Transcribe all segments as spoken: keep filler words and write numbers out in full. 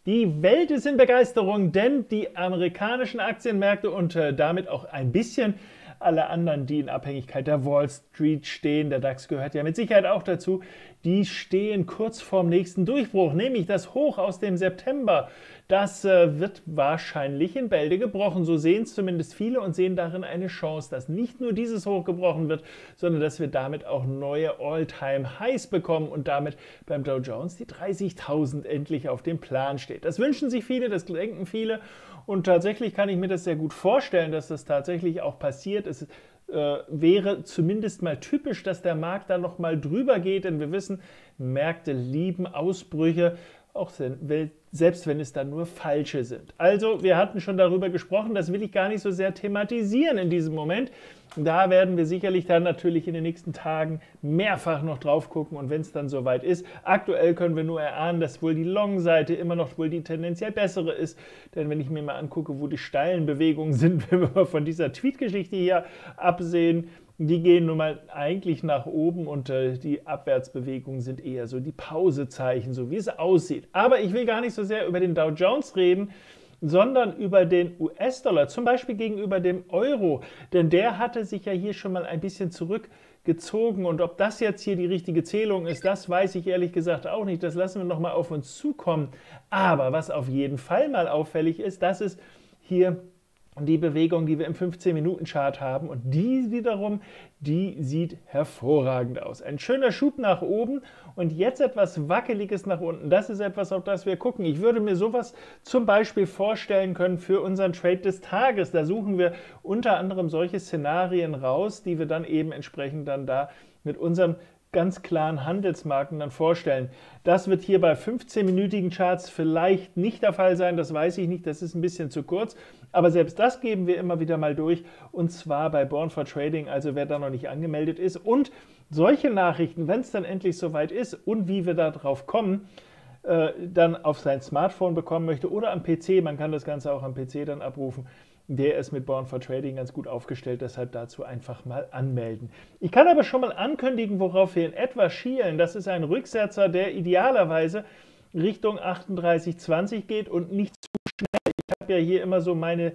Die Welt ist in Begeisterung, denn die amerikanischen Aktienmärkte und äh, damit auch ein bisschen alle anderen, die in Abhängigkeit der Wall Street stehen, der DAX gehört ja mit Sicherheit auch dazu, die stehen kurz vorm nächsten Durchbruch, nämlich das Hoch aus dem September. Das äh, wird wahrscheinlich in Bälde gebrochen, so sehen es zumindest viele und sehen darin eine Chance, dass nicht nur dieses Hoch gebrochen wird, sondern dass wir damit auch neue All-Time-Highs bekommen und damit beim Dow Jones die dreißigtausend endlich auf dem Plan steht. Das wünschen sich viele, das denken viele und tatsächlich kann ich mir das sehr gut vorstellen, dass das tatsächlich auch passiert. Es äh, wäre zumindest mal typisch, dass der Markt da noch mal drüber geht, denn wir wissen, Märkte lieben Ausbrüche, auch selbst wenn es dann nur falsche sind. Also, wir hatten schon darüber gesprochen, das will ich gar nicht so sehr thematisieren in diesem Moment. Da werden wir sicherlich dann natürlich in den nächsten Tagen mehrfach noch drauf gucken und wenn es dann soweit ist. Aktuell können wir nur erahnen, dass wohl die Long-Seite immer noch wohl die tendenziell bessere ist, denn wenn ich mir mal angucke, wo die steilen Bewegungen sind, wenn wir mal von dieser Tweet-Geschichte hier absehen, die gehen nun mal eigentlich nach oben und äh, die Abwärtsbewegungen sind eher so die Pausezeichen, so wie es aussieht. Aber ich will gar nicht so sehr über den Dow Jones reden, sondern über den U S-Dollar, zum Beispiel gegenüber dem Euro, denn der hatte sich ja hier schon mal ein bisschen zurückgezogen und ob das jetzt hier die richtige Zählung ist, das weiß ich ehrlich gesagt auch nicht, das lassen wir nochmal auf uns zukommen. Aber was auf jeden Fall mal auffällig ist, das ist hier die Bewegung, die wir im fünfzehn Minuten Chart haben und die wiederum, die sieht hervorragend aus. Ein schöner Schub nach oben und jetzt etwas Wackeliges nach unten. Das ist etwas, auf das wir gucken. Ich würde mir sowas zum Beispiel vorstellen können für unseren Trade des Tages. Da suchen wir unter anderem solche Szenarien raus, die wir dann eben entsprechend dann da mit unserem ganz klaren Handelsmarken dann vorstellen. Das wird hier bei fünfzehn-minütigen Charts vielleicht nicht der Fall sein, das weiß ich nicht, das ist ein bisschen zu kurz, aber selbst das geben wir immer wieder mal durch und zwar bei Born for Trading, also wer da noch nicht angemeldet ist und solche Nachrichten, wenn es dann endlich soweit ist und wie wir da drauf kommen, äh, dann auf sein Smartphone bekommen möchte oder am P C, man kann das Ganze auch am P C dann abrufen, der ist mit Born for Trading ganz gut aufgestellt, deshalb dazu einfach mal anmelden. Ich kann aber schon mal ankündigen, worauf wir in etwa schielen. Das ist ein Rücksetzer, der idealerweise Richtung achtunddreißig zwanzig geht und nicht zu schnell. Ich habe ja hier immer so meine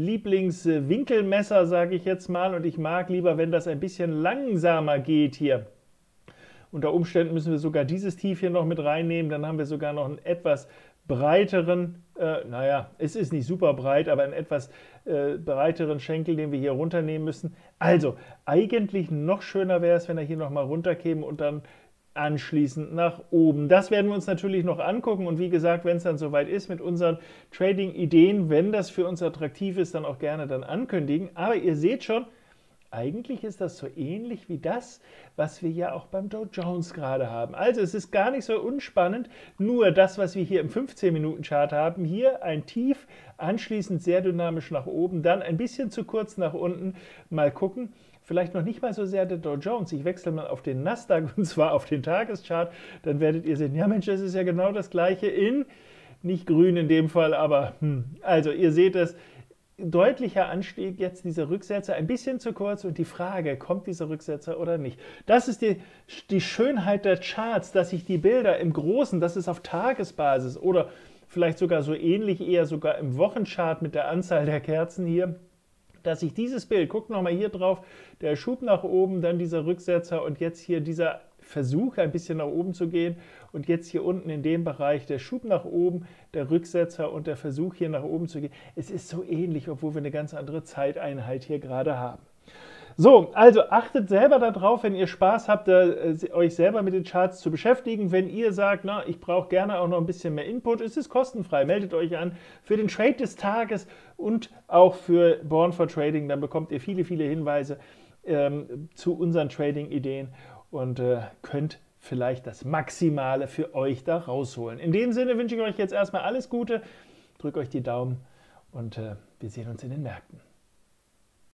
Lieblingswinkelmesser, sage ich jetzt mal, und ich mag lieber, wenn das ein bisschen langsamer geht hier. Unter Umständen müssen wir sogar dieses Tief hier noch mit reinnehmen, dann haben wir sogar noch einen etwas breiteren, äh, naja, es ist nicht super breit, aber einen etwas äh, breiteren Schenkel, den wir hier runternehmen müssen. Also, eigentlich noch schöner wäre es, wenn er hier nochmal runterkäme und dann anschließend nach oben. Das werden wir uns natürlich noch angucken und wie gesagt, wenn es dann soweit ist mit unseren Trading-Ideen, wenn das für uns attraktiv ist, dann auch gerne dann ankündigen. Aber ihr seht schon, eigentlich ist das so ähnlich wie das, was wir ja auch beim Dow Jones gerade haben. Also es ist gar nicht so unspannend, nur das, was wir hier im fünfzehn-Minuten-Chart haben, hier ein Tief, anschließend sehr dynamisch nach oben, dann ein bisschen zu kurz nach unten, mal gucken. Vielleicht noch nicht mal so sehr der Dow Jones. Ich wechsle mal auf den Nasdaq und zwar auf den Tageschart, dann werdet ihr sehen, ja Mensch, das ist ja genau das gleiche in, nicht grün in dem Fall, aber hm, also ihr seht es, deutlicher Anstieg, jetzt dieser Rücksetzer, ein bisschen zu kurz und die Frage, kommt dieser Rücksetzer oder nicht? Das ist die, die Schönheit der Charts, dass sich die Bilder im Großen, das ist auf Tagesbasis oder vielleicht sogar so ähnlich, eher sogar im Wochenchart mit der Anzahl der Kerzen hier, dass sich dieses Bild, guckt nochmal hier drauf, der Schub nach oben, dann dieser Rücksetzer und jetzt hier dieser Versuch, ein bisschen nach oben zu gehen und jetzt hier unten in dem Bereich der Schub nach oben, der Rücksetzer und der Versuch hier nach oben zu gehen. Es ist so ähnlich, obwohl wir eine ganz andere Zeiteinheit hier gerade haben. So, also achtet selber darauf, wenn ihr Spaß habt, äh, euch selber mit den Charts zu beschäftigen. Wenn ihr sagt, na, ich brauche gerne auch noch ein bisschen mehr Input, es ist kostenfrei, meldet euch an für den Trade des Tages und auch für Born for Trading. Dann bekommt ihr viele, viele Hinweise ähm, zu unseren Trading-Ideen und äh, könnt vielleicht das Maximale für euch da rausholen. In dem Sinne wünsche ich euch jetzt erstmal alles Gute, drückt euch die Daumen und äh, wir sehen uns in den Märkten.